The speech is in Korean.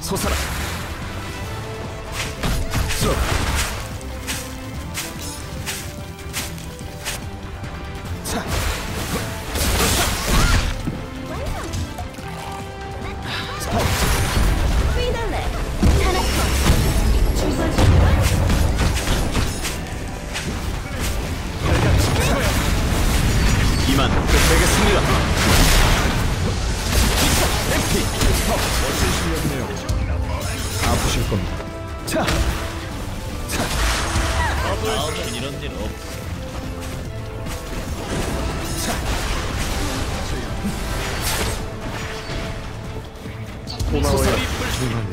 솟아라. 쏘. 자. 이만 끝내겠습니다. 멋진 실력이네요. 아프실 겁니다. 자, 다음엔 이런 일 없어. 고마워요.